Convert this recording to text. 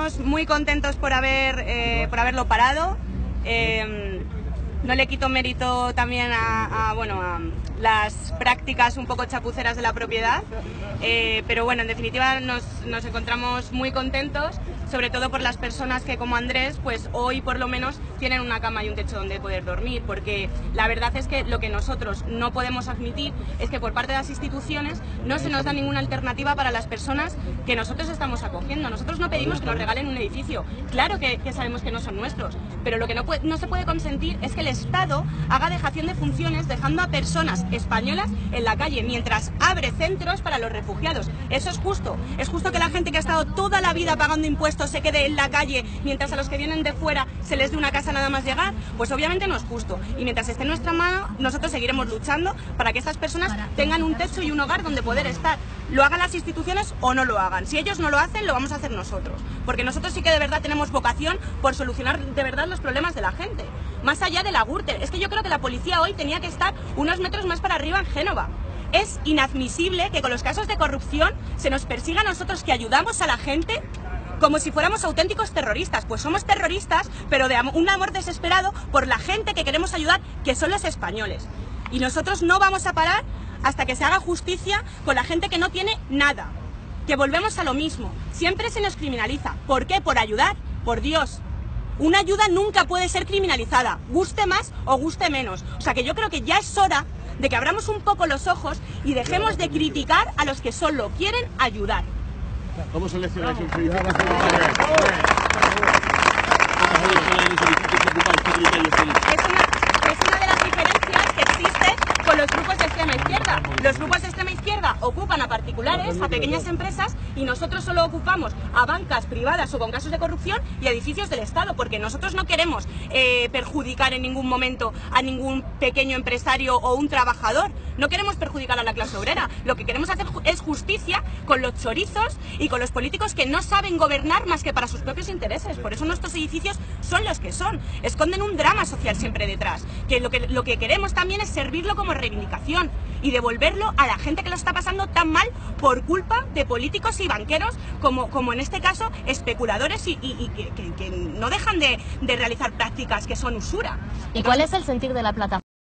Muy contentos por haberlo parado. No le quito mérito también a las prácticas un poco chapuceras de la propiedad, pero bueno, en definitiva nos encontramos muy contentos, sobre todo por las personas que, como Andrés, pues hoy por lo menos tienen una cama y un techo donde poder dormir, porque la verdad es que lo que nosotros no podemos admitir es que por parte de las instituciones no se nos da ninguna alternativa para las personas que nosotros estamos acogiendo. Nosotros no pedimos que nos regalen un edificio, claro que sabemos que no son nuestros, pero lo que no se puede consentir es que el Estado haga dejación de funciones dejando a personas españolas en la calle mientras abre centros para los refugiados. Eso es justo. Es justo que la gente que ha estado toda la vida pagando impuestos se quede en la calle mientras a los que vienen de fuera se les dé una casa nada más llegar. Pues obviamente no es justo. Y mientras esté en nuestra mano, nosotros seguiremos luchando para que estas personas tengan un techo y un hogar donde poder estar. Lo hagan las instituciones o no lo hagan. Si ellos no lo hacen, lo vamos a hacer nosotros. Porque nosotros sí que de verdad tenemos vocación por solucionar de verdad los problemas de la gente. Más allá de la Gürtel. Es que yo creo que la policía hoy tenía que estar unos metros más para arriba en Génova. Es inadmisible que con los casos de corrupción se nos persiga a nosotros que ayudamos a la gente como si fuéramos auténticos terroristas. Pues somos terroristas, pero de un amor desesperado por la gente que queremos ayudar, que son los españoles. Y nosotros no vamos a parar hasta que se haga justicia con la gente que no tiene nada. Que volvemos a lo mismo. Siempre se nos criminaliza. ¿Por qué? Por ayudar. Por Dios. Una ayuda nunca puede ser criminalizada, guste más o guste menos. O sea que yo creo que ya es hora de que abramos un poco los ojos y dejemos de criticar a los que solo quieren ayudar. ¿Cómo seleccionáis un edificio? Es una de las diferencias que existe con los grupos de extrema izquierda. Los grupos de extrema izquierda ocupan a particulares, a pequeñas empresas, y nosotros solo ocupamos a bancas privadas o con casos de corrupción y a edificios del Estado, porque nosotros no queremos perjudicar en ningún momento a ningún pequeño empresario o un trabajador. No queremos perjudicar a la clase obrera. Lo que queremos hacer es justicia con los chorizos y con los políticos que no saben gobernar más que para sus propios intereses. Por eso nuestros edificios son los que son. Esconden un drama social siempre detrás. Que lo que queremos también es servirlo como reivindicación y devolverlo a la gente que lo está pasando tan mal por culpa de políticos y banqueros como en este caso especuladores y que no dejan de realizar prácticas que son usura. ¿Y cuál es el sentir de la plataforma?